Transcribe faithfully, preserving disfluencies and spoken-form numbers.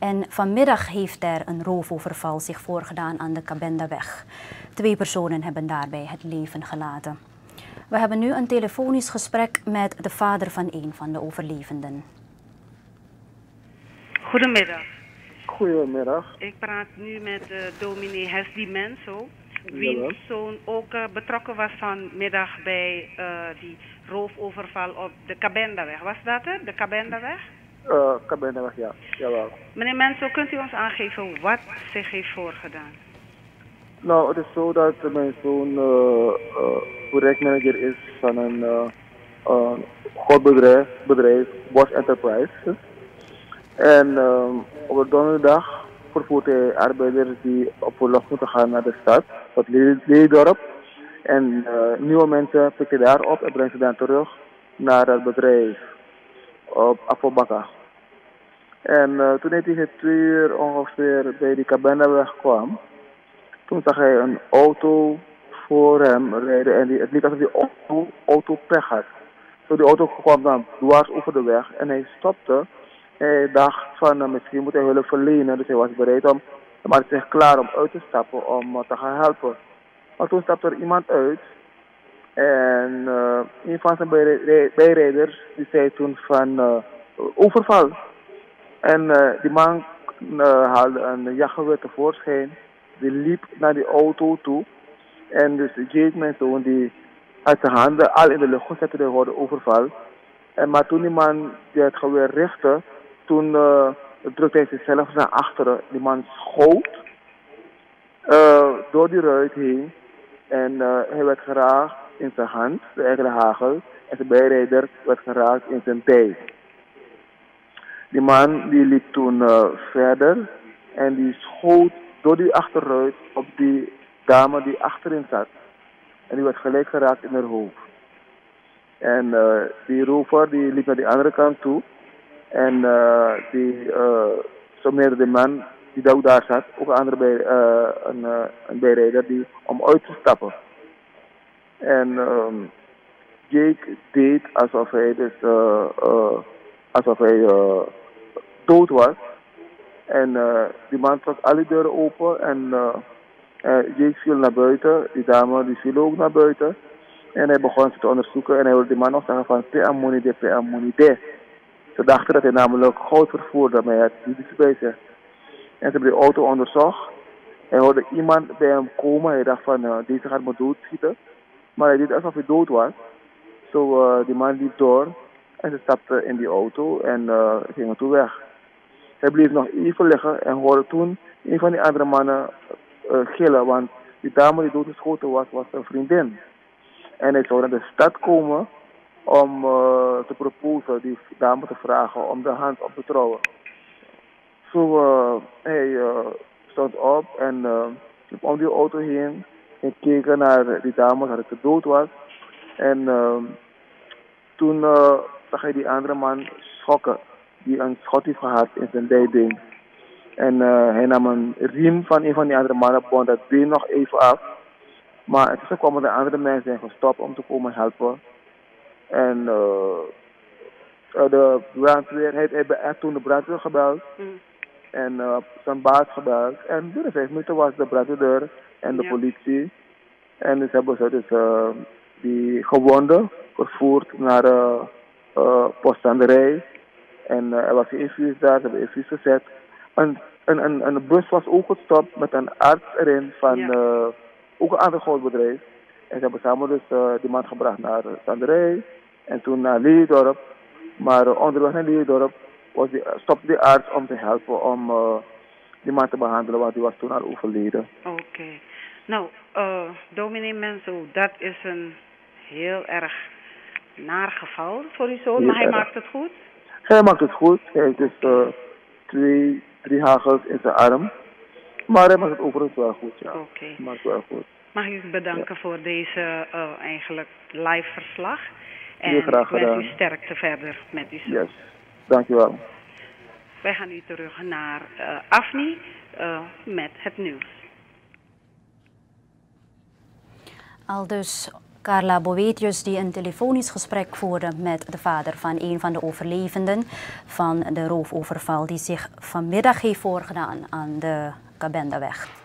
En vanmiddag heeft er een roofoverval zich voorgedaan aan de Kabendaweg. Twee personen hebben daarbij het leven gelaten. We hebben nu een telefonisch gesprek met de vader van een van de overlevenden. Goedemiddag. Goedemiddag. Ik praat nu met uh, dominee Hesdy Menso, wiens zoon ook uh, betrokken was vanmiddag bij uh, die roofoverval op de Kabendaweg. Was dat het, de Kabendaweg? Uh, Kabendaweg, ja. Jawel. Meneer Menso, kunt u ons aangeven wat zich heeft voorgedaan? Nou, het is zo dat mijn zoon uh, uh, projectmanager is van een uh, uh, groot bedrijf, bedrijf, Bosch Enterprise. En uh, op de donderdag vervoert hij arbeiders die op verlof moeten gaan naar de stad, tot Leedorp. En uh, nieuwe mensen pikken daar op en brengen ze dan terug naar het bedrijf op Afobakka. En uh, toen hij tegen twee uur ongeveer bij die Kabendaweg kwam, toen zag hij een auto voor hem rijden en die, het leek alsof die auto, auto pech had. Zo die auto kwam dan dwars over de weg en hij stopte. Hij dacht van uh, misschien moet hij hulp verlenen, dus hij was bereid om, hij maakte zich klaar om uit te stappen om uh, te gaan helpen. Maar toen stapte er iemand uit en uh, een van zijn bijrijders, bijrijders die zei toen van uh, overval. En uh, die man uh, haalde een jachtgeweer tevoorschijn, die liep naar die auto toe en dus Jake, mijn zoon, die had zijn handen al in de lucht gezet toen hij hoorde overval. En maar toen die man die het geweer richtte, toen uh, drukte hij zichzelf naar achteren. Die man schoot uh, door die ruit heen en uh, hij werd geraakt in zijn hand, de eigen hagel, en zijn bijrijder werd geraakt in zijn tij. Die man die liep toen uh, verder en die schoot door die achterruit op die dame die achterin zat. En die werd gelijk geraakt in haar hoofd. En uh, die rover die liep naar die andere kant toe. En uh, die uh, sommeerde de man die ook daar zat, ook een andere bij, uh, een, uh, een bijrijder, die om uit te stappen. En um, Jake deed alsof hij dus uh, uh, alsof hij uh, dood was. En uh, die man trok alle deuren open en uh, uh, Jake viel naar buiten. Die dame die viel ook naar buiten. En hij begon ze te onderzoeken en hij wilde die man nog zeggen van pe amonide, pe amonide. Ze dachten dat hij namelijk goud vervoerde, maar hij had niets bij zich. En ze hebben de auto onderzocht. Hij hoorde iemand bij hem komen. Hij dacht van uh, deze gaat me doodschieten. Maar hij deed alsof hij dood was. Zo uh, die man liep door en ze stapte in die auto en uh, ging toen weg. Hij bleef nog even liggen en hoorde toen een van die andere mannen uh, gillen, want die dame die doodgeschoten was, was een vriendin. En hij zou naar de stad komen om uh, te proposen, die dame te vragen om de hand op te trouwen. Zo uh, hij uh, stond op en uh, liep om die auto heen en keek naar die dame dat het dood was. En uh, toen uh, zag hij die andere man schokken, die een schot heeft gehad in zijn dijding. En uh, hij nam een riem van een van die andere mannen, bond dat been nog even af. Maar intussen kwamen de andere mensen gestopt om te komen helpen. En uh, de brandweer, hij heeft toen de brandweer gebeld. Mm. En uh, zijn baas gebeld. En binnen vijf minuten was de brandweer en de ja. politie. En dus hebben ze dus uh, die gewonden vervoerd naar de uh, poststanderij. En uh, er was een infuus daar, ze hebben een infuus gezet. En een, een, een bus was ook gestopt met een arts erin van ja. uh, ook een ander groot bedrijf. En ze hebben samen dus uh, die man gebracht naar de standerij en toen naar Leedorp. Maar uh, onderweg naar Leedorp was die, uh, stopte die arts om te helpen om uh, die man te behandelen, want die was toen al overleden. Oké. Okay. Nou, uh, dominee Menso, dat is een heel erg naar geval voor uw zoon, maar hij erg. maakt het goed? Hij maakt het goed. Hij heeft dus uh, twee, drie hagels in zijn arm. Maar hij maakt het overigens wel goed, ja. Oké. Okay. Maakt het wel goed. Mag ik u bedanken ja. voor deze uh, eigenlijk live verslag. En ja, graag ik wens gedaan. u sterkte verder met uw zoon. Yes, dankjewel. Wij gaan nu terug naar uh, Afni uh, met het nieuws. Aldus Carla Boetius, die een telefonisch gesprek voerde met de vader van een van de overlevenden van de roofoverval die zich vanmiddag heeft voorgedaan aan de Kabendaweg.